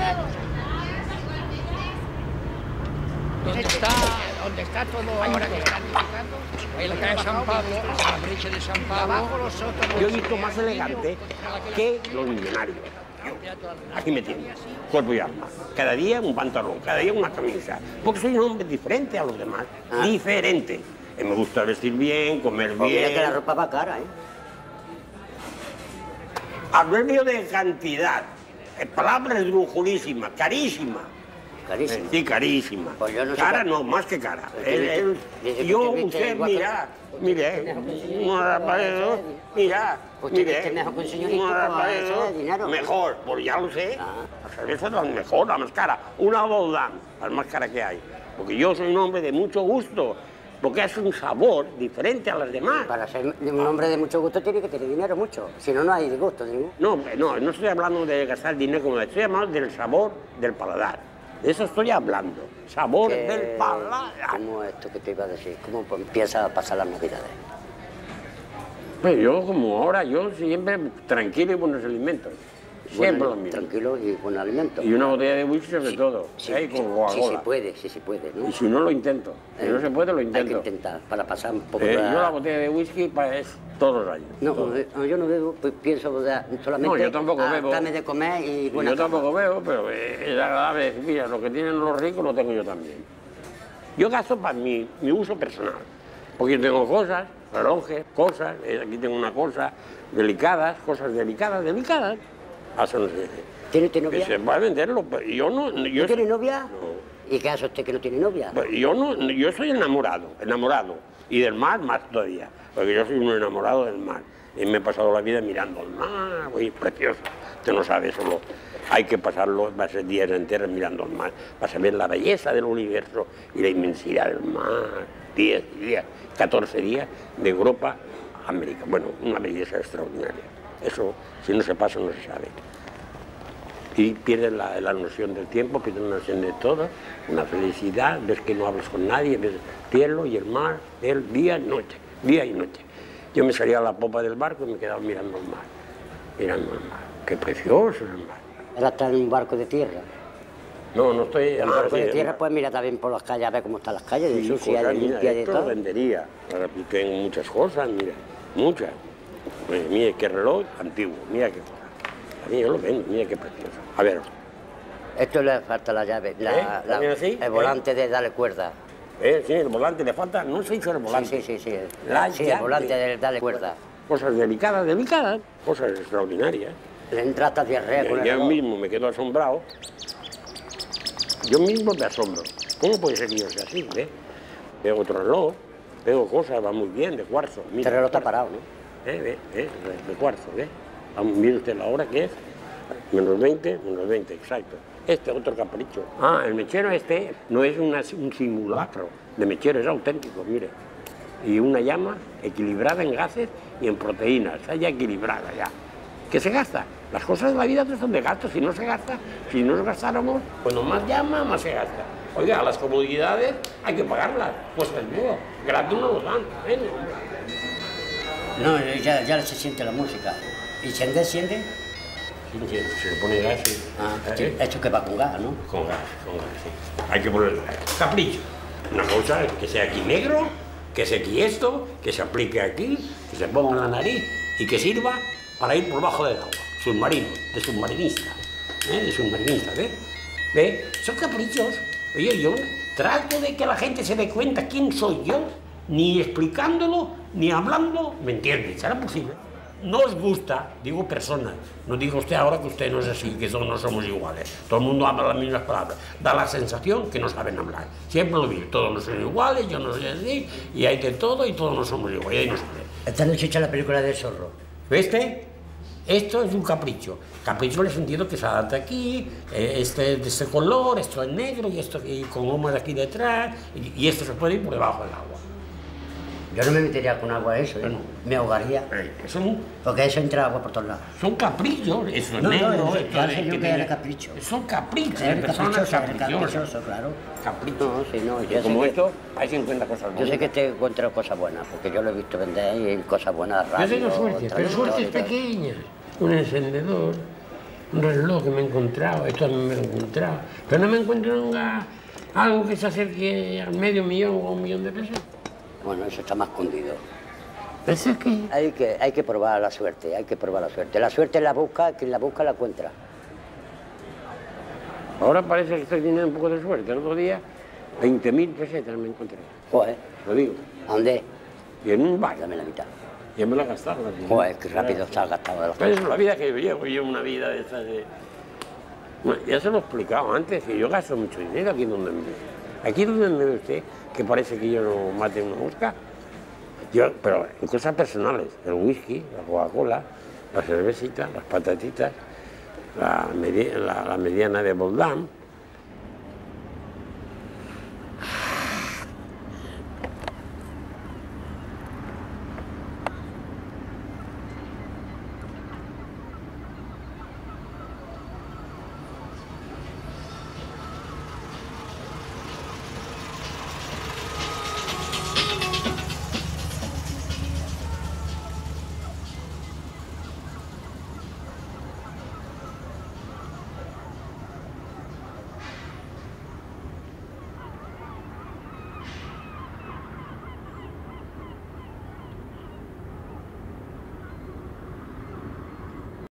¿Dónde está todo ahora que están edificando? Ahí la calle San Pablo, la brecha de San Pablo. Abajo los otros. Yo he visto más elegante que los millonarios. Aquí me tienen, cuerpo y alma. Cada día un pantalón, cada día una camisa. Porque soy un hombre diferente a los demás. Diferente. Me gusta vestir bien, comer bien. Mira que la ropa va cara, ¿eh? Adverbio de cantidad. Palabra esdrújulísima, carísima. Carísima. Sí, carísima. Pues yo no sé cara qué- no, más que cara. Dice que Yo, usted viste usted, guapo. mira, mire, mira, Usted viste mejor que un señorito, pues, eso es dinero. mejor, pues ya lo sé. La cerveza es la mejor, la más cara. Una Boldán, la más cara que hay. Porque yo soy un hombre de mucho gusto, porque es un sabor diferente a las demás. Para ser un hombre de mucho gusto tiene que tener dinero mucho, si no, no hay gusto ninguno. No estoy hablando de gastar dinero como estoy hablando del sabor del paladar. De eso estoy hablando, sabor del paladar. ¿Cómo esto que te iba a decir? ¿Cómo empieza a pasar las navidades? Pues yo, como ahora, yo siempre tranquilo y buenos alimentos. Siempre lo mismo. Tranquilo y buen alimento. Y una botella de whisky sobre todo, Sí, ¿eh? Con sí Coca-Cola. sí se puede, ¿no? Y si no, lo intento. Si no se puede, lo Hay que intento. intentar, para pasar un poco Yo la botella de whisky es todos los años. No, todos. yo no bebo, pues pienso solamente... No, yo tampoco bebo. Dame de comer y Y buena yo cama. tampoco veo, pero es agradable decir, mira, lo que tienen los ricos lo tengo yo también. Yo gasto para mi uso personal, porque yo tengo cosas, relojes, cosas, aquí tengo una cosa, delicadas, cosas delicadas. Eso no sé. ¿Tiene Que novia? se puede venderlo, pero yo no... ¿No tiene novia? No. ¿Y qué hace usted que no tiene novia? Pues yo no, yo soy enamorado. Y del mar más todavía, porque yo soy un enamorado del mar. Y me he pasado la vida mirando el mar, uy, precioso. Usted no sabe, solo hay que pasarlo, va a ser días enteros mirando el mar, para saber la belleza del universo y la inmensidad del mar. 10 días, 14 días de Europa a América. Bueno, una belleza extraordinaria. Eso, si no se pasa, no se sabe. Y pierdes la noción del tiempo, pierdes la noción de todo, una felicidad, ves que no hablas con nadie, ves el cielo y el mar, el día y noche, día y noche. Yo me salía a la popa del barco y me quedaba mirando el mar, mirando el mar. Qué precioso es el mar. Ahora está en un barco de tierra. No estoy... En un barco de tierra, pues mira también por las calles, a ver cómo están las calles, de sucia, de limpia, de esto lo todo. vendería, ahora tengo muchas cosas, mira, muchas. Pues, mira qué reloj antiguo, mira qué cosa. A mí yo lo vendo, mira qué precioso. A ver. Esto le falta la llave, ¿También así? el volante de darle cuerda. Sí, el volante le falta, no se hizo el volante. Sí. La Sí, el llave. volante de darle cuerda. Cosas delicadas, cosas extraordinarias. Le entra hasta diarrea con el Yo reloj. mismo me quedo asombrado. Yo mismo me asombro. ¿Cómo puede ser que yo sea así? Veo otro reloj, veo cosas, va muy bien, de cuarzo. Mira, Este reloj está parado, ¿no? De cuarzo, ¿ve? Mire usted la hora que es. Menos 20, exacto. Este otro capricho. El mechero este no es un simulacro de mechero, es auténtico, mire. Y una llama equilibrada en gases y en proteínas, está ya equilibrada ya. ¿Qué se gasta? Las cosas de la vida no son de gasto, si no se gasta, si no nos gastáramos, cuando más llama, más se gasta. Oiga, las comodidades hay que pagarlas, pues desnudo, gratis no nos dan. No, ya se siente la música. ¿Y se enciende? Se le pone gas, sí. Esto que va con gas, ¿no? Con gas, sí. Hay que ponerle capricho. Una cosa es que sea aquí negro, que sea aquí esto, que se aplique aquí, que se ponga en la nariz y que sirva para ir por bajo del agua. Submarino, de submarinista. De submarinista, ¿ves? ¿Ve? Son caprichos. Oye, yo trato de que la gente se dé cuenta quién soy yo, ni explicándolo, ni hablando, ¿me entiendes? ¿Será posible? No os gusta, digo personas, no digo usted ahora que usted no es así, que todos no somos iguales, todo el mundo habla las mismas palabras, da la sensación que no saben hablar, siempre lo digo, todos no son iguales, yo no soy así, y hay de todo y todos no somos iguales, y ahí no saben. Esta noche echa la película del zorro. ¿Viste? Esto es un capricho. Capricho en el sentido que se adapta aquí, este de este color, esto es negro y esto y con goma de aquí detrás, y esto se puede ir por debajo del agua. Yo no me metería con agua eso, ¿eh? Me ahogaría. Porque eso entra agua por todos lados. Son caprichos, eso es No, negro, no, esto ya de sé yo que era capricho. Son caprichos, Era personas caprichoso, caprichosas. claro. Caprichos. No, sí, no, yo Como sé esto, hay 50 cosas yo buenas. sé que te encuentro cosas buenas, porque yo lo he visto vender y cosas buenas, Yo radio, tengo suerte, pero traductor suertes y tal. pequeñas. Un encendedor, un reloj que me he encontrado, esto también me lo he encontrado, pero no me encuentro nunca algo que se acerque al medio millón o a 1 millón de pesos. Bueno, eso está más escondido. ¿Eso es que? Hay que probar la suerte, hay que probar la suerte. La suerte la busca, quien la busca la encuentra. Ahora parece que estoy teniendo un poco de suerte. El otro día, 20.000 pesetas me encontré. Joder. Lo digo. ¿A dónde? Y en un bar. Dame la mitad. Ya me lo he gastado. Joder, qué rápido está gastado de las Pero cosas. es la vida que yo llevo una vida de estas de... Bueno, ya se lo he explicado antes, que yo gasto mucho dinero aquí donde me ve. Aquí donde me ve usted, que parece que yo no mate una mosca. Pero en cosas personales, el whisky, la Coca-Cola, la cervecita, las patatitas, la mediana de Boldam,